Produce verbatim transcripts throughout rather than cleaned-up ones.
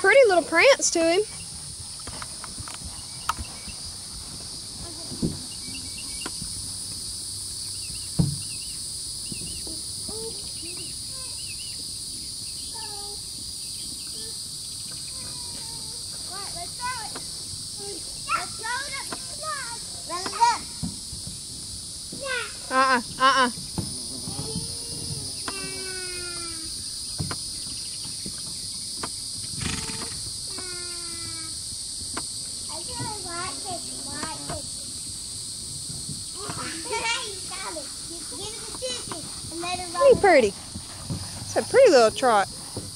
pretty little prance to him. Uh-uh, uh-uh. Ain't pretty. It's a pretty little trot.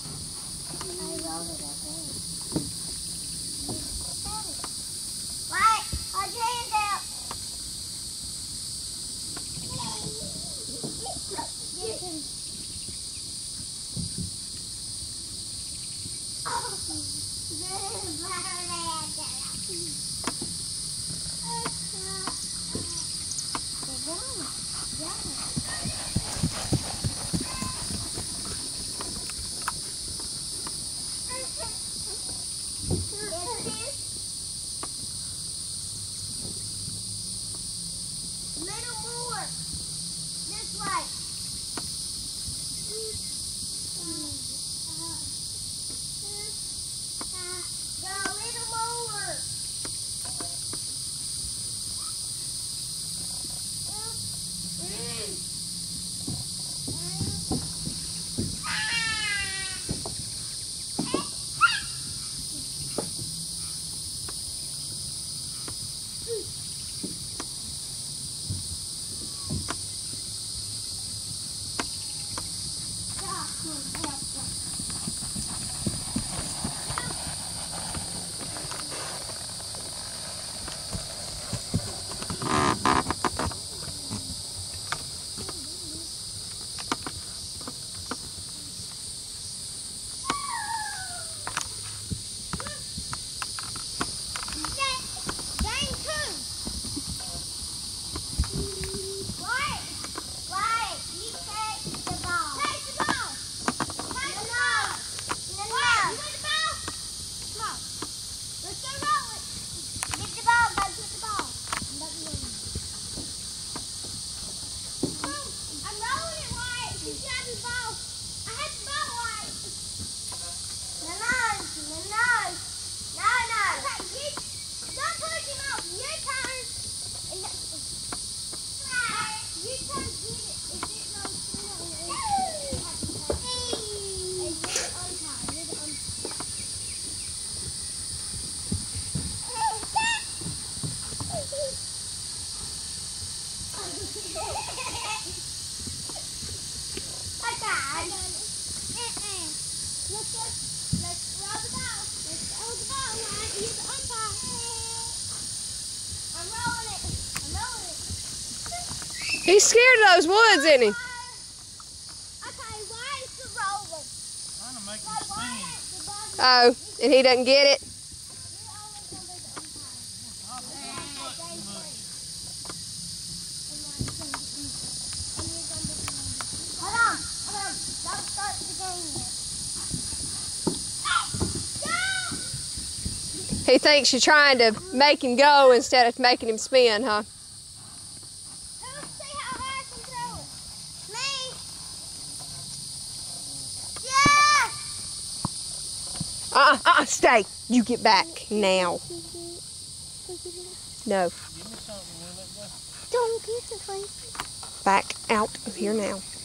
He's scared of those woods, isn't he? Okay, why is the rolling? Trying to make him spin. Oh, and he doesn't get it? Hold on, hold on. Don't start the game yet. He thinks you're trying to make him go instead of making him spin, huh? Uh-uh, uh-uh, stay. You get back now. No. Give me something, will it go? Don't get the face. Back out of here now.